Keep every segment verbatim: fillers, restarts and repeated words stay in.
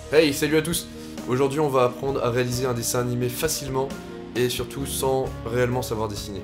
Hey, salut à tous! Aujourd'hui on va apprendre à réaliser un dessin animé facilement et surtout sans réellement savoir dessiner.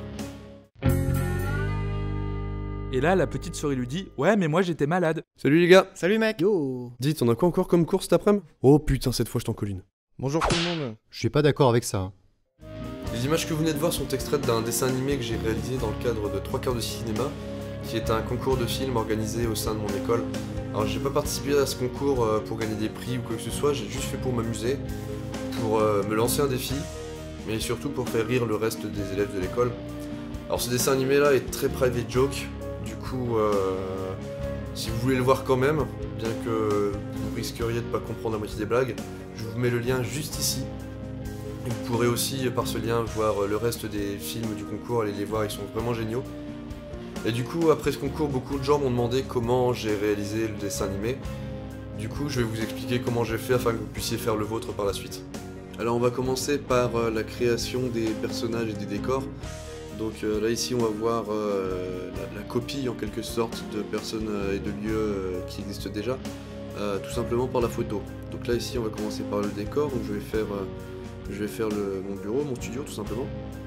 Et là, la petite souris lui dit « Ouais, mais moi j'étais malade. Salut les gars! Salut mec. Yo. Dites, on a quoi encore comme cours cet après-midi? Oh putain, cette fois je t'en colle une. Bonjour tout le monde. Je suis pas d'accord avec ça. Les images que vous venez de voir sont extraites d'un dessin animé que j'ai réalisé dans le cadre de trois quarts de cinéma, qui est un concours de films organisé au sein de mon école. Alors j'ai pas participé à ce concours euh, pour gagner des prix ou quoi que ce soit, j'ai juste fait pour m'amuser, pour euh, me lancer un défi, mais surtout pour faire rire le reste des élèves de l'école. Alors ce dessin animé là est très private joke, du coup euh, si vous voulez le voir quand même, bien que vous risqueriez de pas comprendre la moitié des blagues, je vous mets le lien juste ici. Et vous pourrez aussi par ce lien voir le reste des films du concours, allez les voir, ils sont vraiment géniaux. Et du coup, après ce concours, beaucoup de gens m'ont demandé comment j'ai réalisé le dessin animé. Du coup, je vais vous expliquer comment j'ai fait afin que vous puissiez faire le vôtre par la suite. Alors on va commencer par euh, la création des personnages et des décors. Donc euh, là ici on va voir euh, la, la copie en quelque sorte de personnes euh, et de lieux euh, qui existent déjà, euh, tout simplement par la photo. Donc là ici on va commencer par le décor, donc je vais faire, euh, je vais faire le, mon bureau, mon studio tout simplement.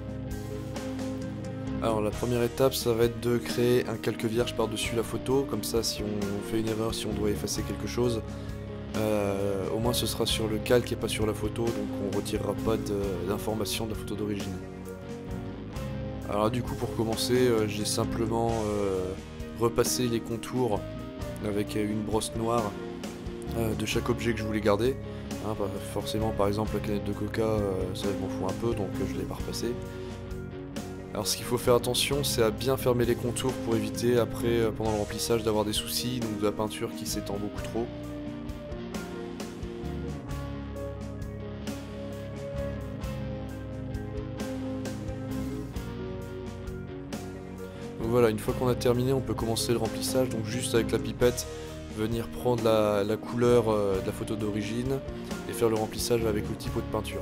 Alors la première étape ça va être de créer un calque vierge par-dessus la photo, comme ça si on fait une erreur, si on doit effacer quelque chose, euh, au moins ce sera sur le calque et pas sur la photo, donc on retirera pas d'informations de, de la photo d'origine. Alors du coup pour commencer euh, j'ai simplement euh, repassé les contours avec une brosse noire euh, de chaque objet que je voulais garder. Hein, bah, forcément par exemple la canette de coca, euh, ça je m'en fous un peu donc euh, je l'ai pas repassé. Alors ce qu'il faut faire attention, c'est à bien fermer les contours pour éviter après, euh, pendant le remplissage, d'avoir des soucis, donc de la peinture qui s'étend beaucoup trop. Donc voilà, une fois qu'on a terminé, on peut commencer le remplissage, donc juste avec la pipette, venir prendre la, la couleur euh, de la photo d'origine et faire le remplissage avec le petit pot de peinture.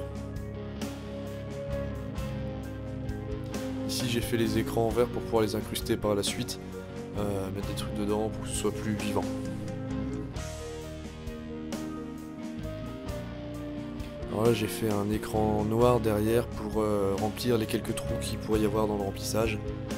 Ici j'ai fait les écrans en verre pour pouvoir les incruster par la suite, euh, mettre des trucs dedans pour que ce soit plus vivant. Alors là j'ai fait un écran noir derrière pour euh, remplir les quelques trous qu'il pourrait y avoir dans le remplissage.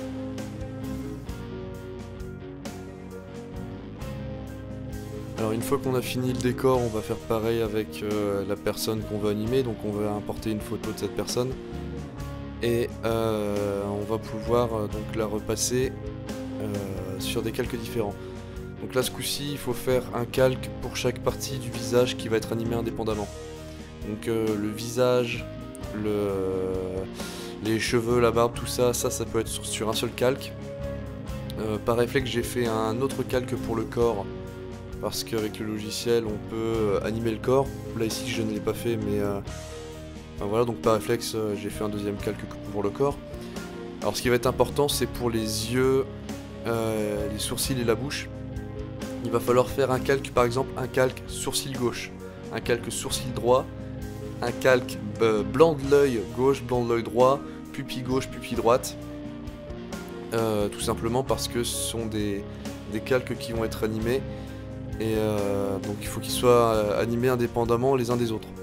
Alors une fois qu'on a fini le décor, on va faire pareil avec euh, la personne qu'on veut animer, donc on va importer une photo de cette personne. Et euh, on va pouvoir euh, donc la repasser euh, sur des calques différents. Donc là ce coup-ci il faut faire un calque pour chaque partie du visage qui va être animé indépendamment. Donc euh, le visage, le, les cheveux, la barbe, tout ça, ça ça peut être sur, sur un seul calque. Euh, par réflexe j'ai fait un autre calque pour le corps, parce qu'avec le logiciel on peut animer le corps. Là ici je ne l'ai pas fait mais... Euh, Enfin, voilà, donc par réflexe, euh, j'ai fait un deuxième calque pour le corps. Alors ce qui va être important, c'est pour les yeux, euh, les sourcils et la bouche. Il va falloir faire un calque, par exemple, un calque sourcil gauche, un calque sourcil droit, un calque euh, blanc de l'œil gauche, blanc de l'œil droit, pupille gauche, pupille droite. Euh, tout simplement parce que ce sont des, des calques qui vont être animés. Et euh, donc il faut qu'ils soient euh, animés indépendamment les uns des autres.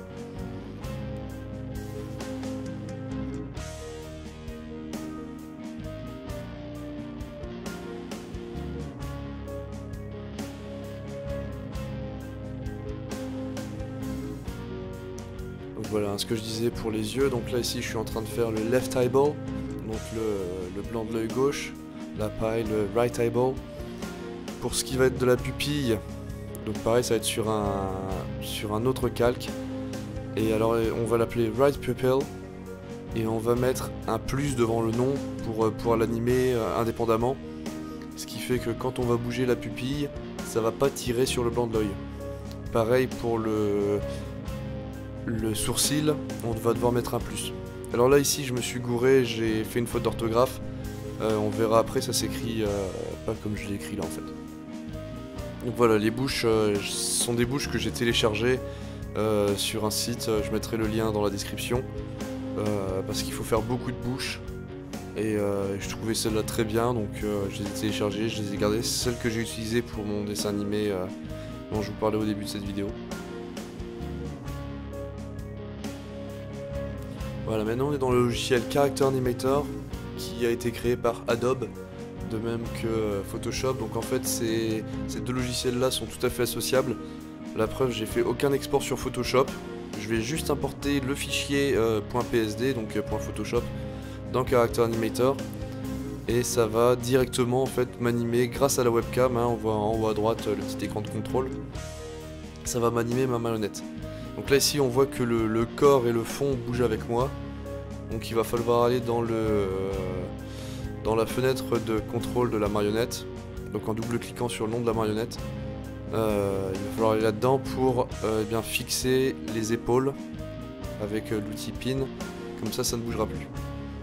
Donc voilà ce que je disais pour les yeux. Donc là ici je suis en train de faire le left eyeball, donc le, le blanc de l'œil gauche, la paille, le right eyeball. Pour ce qui va être de la pupille, donc pareil ça va être sur un, sur un autre calque. Et alors on va l'appeler right pupil et on va mettre un plus devant le nom pour pouvoir l'animer indépendamment. Ce qui fait que quand on va bouger la pupille, ça va pas tirer sur le blanc de l'œil. Pareil pour le... Le sourcil, on va devoir mettre un plus. Alors là ici je me suis gouré, j'ai fait une faute d'orthographe. Euh, on verra après, ça s'écrit euh, pas comme je l'ai écrit là en fait. Donc voilà, les bouches euh, sont des bouches que j'ai téléchargées euh, sur un site, je mettrai le lien dans la description. Euh, parce qu'il faut faire beaucoup de bouches. Et euh, je trouvais celle-là très bien, donc euh, je les ai téléchargées, je les ai gardées. C'est celle que j'ai utilisée pour mon dessin animé euh, dont je vous parlais au début de cette vidéo. Voilà, maintenant on est dans le logiciel Character Animator qui a été créé par Adobe, de même que Photoshop. Donc en fait ces, ces deux logiciels là sont tout à fait associables. La preuve, j'ai fait aucun export sur Photoshop. Je vais juste importer le fichier euh, .psd, donc euh, .photoshop, dans Character Animator. Et ça va directement en fait m'animer grâce à la webcam, hein, on voit en haut à droite euh, le petit écran de contrôle. Ça va m'animer ma marionnette. Donc là ici on voit que le, le corps et le fond bougent avec moi. Donc il va falloir aller dans, le, euh, dans la fenêtre de contrôle de la marionnette. Donc en double cliquant sur le nom de la marionnette. Euh, il va falloir aller là-dedans pour euh, eh bien, fixer les épaules avec euh, l'outil pin. Comme ça, ça ne bougera plus.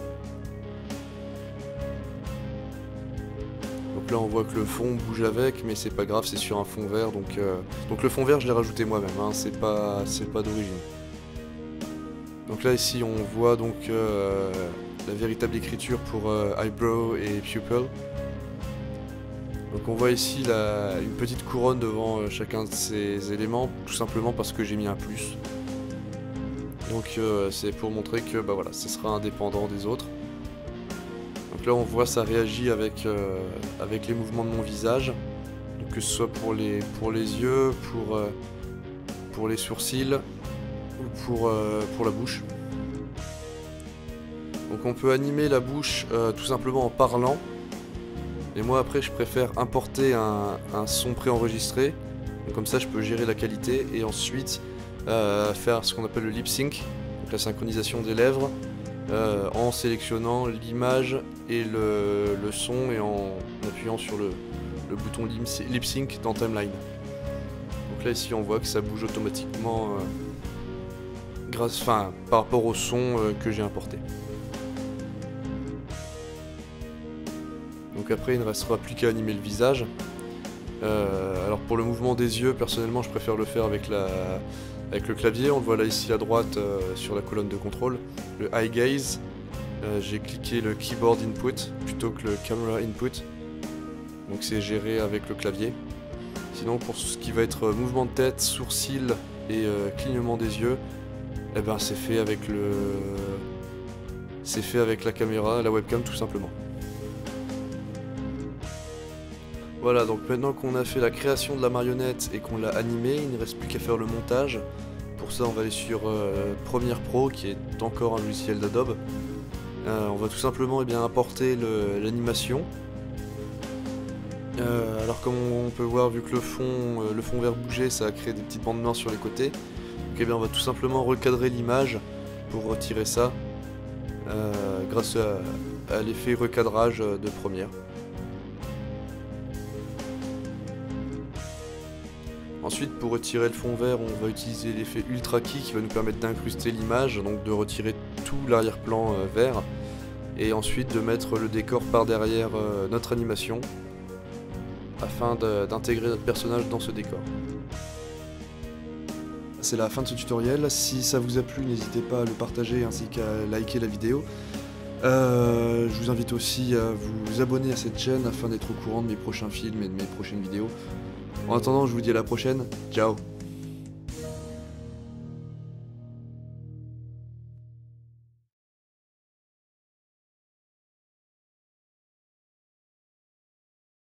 Donc là on voit que le fond bouge avec, mais c'est pas grave, c'est sur un fond vert. Donc, euh, donc le fond vert je l'ai rajouté moi-même, hein, c'est pas, c'est pas d'origine. Donc là ici on voit donc euh, la véritable écriture pour euh, eyebrow et pupil. Donc on voit ici la, une petite couronne devant euh, chacun de ces éléments, tout simplement parce que j'ai mis un plus. Donc euh, c'est pour montrer que bah voilà, ce sera indépendant des autres. Donc là on voit ça réagit avec, euh, avec les mouvements de mon visage, donc que ce soit pour les, pour les yeux, pour, euh, pour les sourcils ou pour, euh, pour la bouche. Donc on peut animer la bouche euh, tout simplement en parlant. Et moi après je préfère importer un, un son préenregistré, donc comme ça je peux gérer la qualité et ensuite euh, faire ce qu'on appelle le lip sync, donc la synchronisation des lèvres. Euh, en sélectionnant l'image et le, le son et en appuyant sur le, le bouton lip sync dans Timeline. Donc là ici on voit que ça bouge automatiquement euh, grâce, enfin, par rapport au son euh, que j'ai importé. Donc après il ne restera plus qu'à animer le visage. Euh, alors pour le mouvement des yeux, personnellement je préfère le faire avec la... avec le clavier. On le voit là ici à droite euh, sur la colonne de contrôle, le eye gaze. Euh, j'ai cliqué le keyboard input plutôt que le camera input, donc c'est géré avec le clavier. Sinon pour ce qui va être mouvement de tête, sourcils et euh, clignement des yeux, eh ben c'est fait avec le c'est fait avec la caméra, la webcam tout simplement. Voilà, donc maintenant qu'on a fait la création de la marionnette et qu'on l'a animée, il ne reste plus qu'à faire le montage. Pour ça on va aller sur euh, Premiere Pro qui est encore un logiciel d'Adobe. Euh, on va tout simplement eh bien, importer l'animation. Euh, alors comme on peut voir, vu que le fond, euh, le fond vert bougeait, ça a créé des petites bandes noires sur les côtés. Donc eh bien, on va tout simplement recadrer l'image pour retirer ça euh, grâce à, à l'effet recadrage de Premiere. Ensuite, pour retirer le fond vert, on va utiliser l'effet Ultra Key qui va nous permettre d'incruster l'image, donc de retirer tout l'arrière-plan euh, vert, et ensuite de mettre le décor par derrière euh, notre animation, afin d'intégrer notre personnage dans ce décor. C'est la fin de ce tutoriel. Si ça vous a plu, n'hésitez pas à le partager ainsi qu'à liker la vidéo. Euh, je vous invite aussi à vous abonner à cette chaîne afin d'être au courant de mes prochains films et de mes prochaines vidéos. En attendant, je vous dis à la prochaine. Ciao!